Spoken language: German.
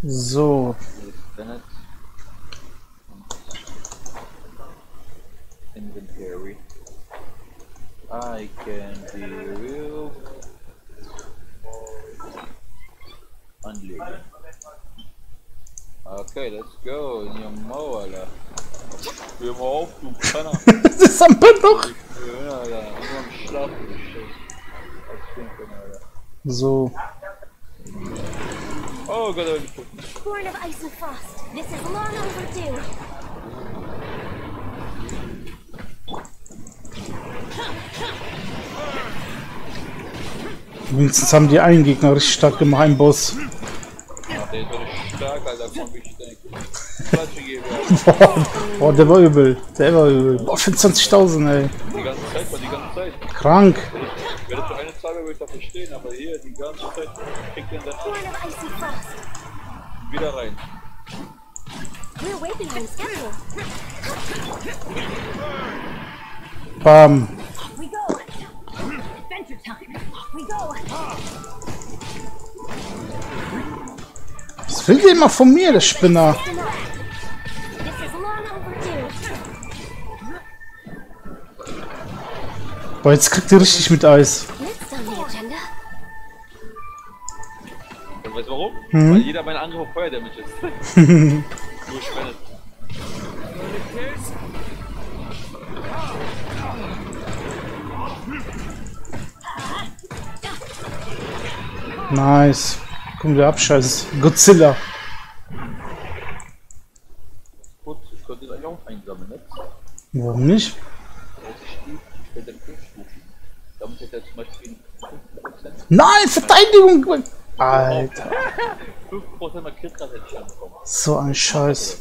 So. Inventory. I can do unloading. Okay, let's go in your Mo, Alter. Hör mal auf, du Penner. Das ist am Bett noch. Ja, Alter. Nur am Schlafen, du Scheiß. Als Stinken, Alter. So. Oh Gott, ich guck. Born of ice and frost. This is long overdue. Wenigstens haben die einen Gegner richtig stark gemacht, ein Boss. Ja, der ist so stark, Alter. Komm, wie ich denke. Klatsche geben, Boah, der war übel. Der war übel. Boah, 25.000, ey. die ganze Zeit, die ganze Zeit. Krank. Wäre das so eine Zahl, würde ich da verstehen, aber hier die ganze Zeit kriegt er das Born of ice and frost. wieder rein. We're way behind schedule. Bam. We go. Adventure time. We go. Was will der immer von mir, der Spinner? This is long overdue. Boah, jetzt kriegt ihr richtig mit Eis. Next on the agenda. Und weißt du warum? Weil jeder meine Angriff auf Feuerdamage ist. Nur spendet. Nice. Gucken wir ab, scheiße. Godzilla. Gut, ich könnte das eigentlich auch einsammeln, ne? Warum nicht? Ich könnte den 5 Stufen. Damit hätte er zum Beispiel 5%. Nein, Verteidigung! Alter. 5% mal Kritrate hätte ich anbekommen. So ein Scheiß.